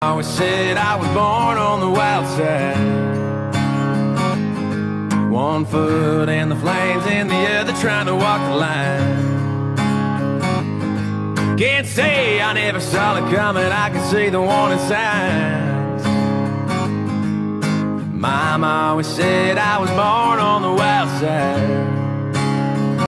Always said I was born on the wild side. One foot in the flames and the other trying to walk the line. Can't say I never saw it coming, I can see the warning signs. Mama always said I was born on the wild side.